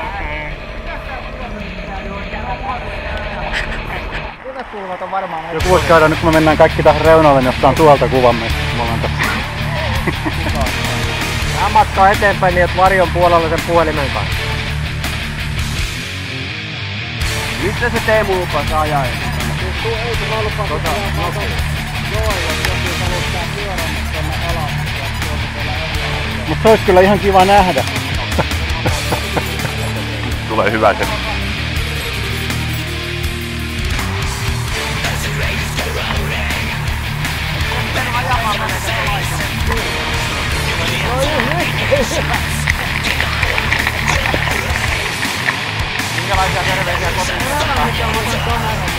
Kuvat on varmaan... Joku voisi käydä nyt kun me mennään kaikki tähän reunalle, niin ottaa tuolta kuvan meistä. Me ollaan tässä. Vähän matkaa eteenpäin niin, että varjon puolella sen puhelimen kanssa. Mistä se Teemu lupas ajaa? Ei se vaan lupas ajaa. Joo, jos joku haluttaa pyörän tuonne alas. Mut se olisi kyllä ihan kiva nähdä. Tulee hyvä se. Minkälaisia terveisiä kotiin?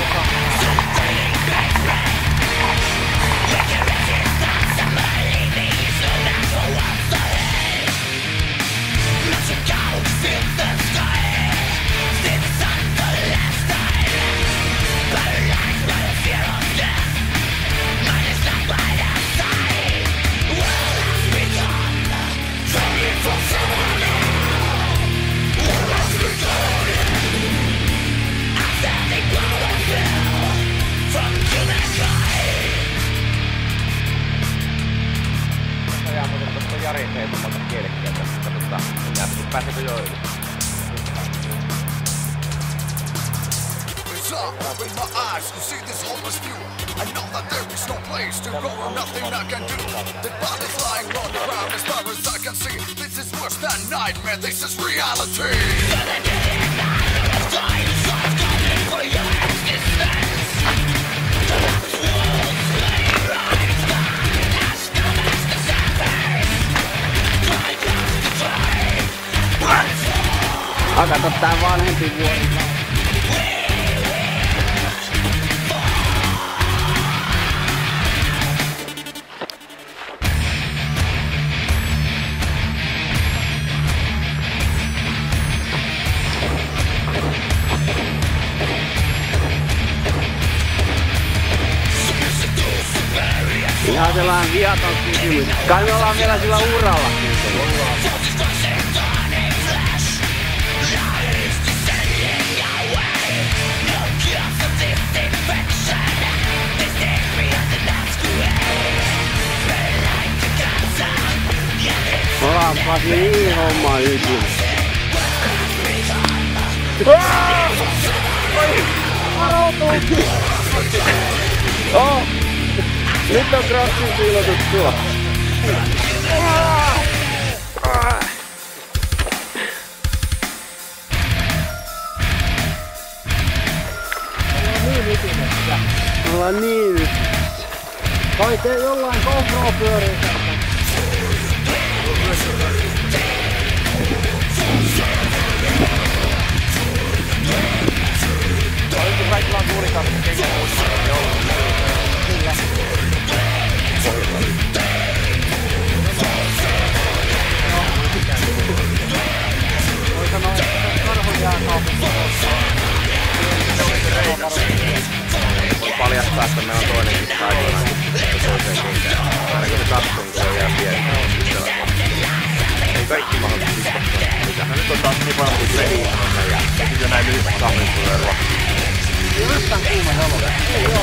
Jari heitomalla kielekkiä tässä, mutta pääseekö jo yli? With my eyes to see this hopeless view, I know that there is no place to go or nothing I can do. The body's lying on the ground as far as I can see. This is worse than nightmare, this is reality. For your existence. Kato tää vanhempi vuori. Ihan sellainen viaton kysymys. Kai me ollaan vielä sillä uralla. Ollaanpas niin homma yksin. Varautuu! Nyt on krassin piilotus tuo. Ollaan niin ytimessä. Kai te jollain GoPro pyörii tästä. Oliko kaikilla on kuulikaan kengän uusmaisesti ollut? Kyllä. Voi sanoa, että karhun jääkaapissa. Voi paljastaa, että meillä on toinenkin taikoina toiseen kenkään. Aina kun se katsoon, kun se jää pieni. Ei kaikki mahdollisesti iskottaa. Mitähän nyt on taas niin paljon kuin peliä. Ja sitten näin lyhyt kahvin tulee ruokkiin. Ei yhtään kuuma jalo.